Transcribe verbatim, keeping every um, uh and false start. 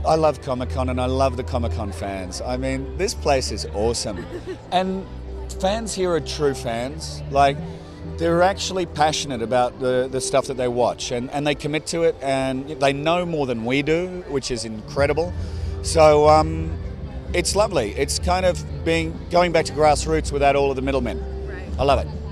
I love Comic-Con and I love the Comic-Con fans. I mean, this place is awesome. And fans here are true fans. Like, they're actually passionate about the, the stuff that they watch, and, and they commit to it, and they know more than we do, which is incredible. So um, it's lovely. It's kind of being going back to grassroots without all of the middlemen. Right. I love it.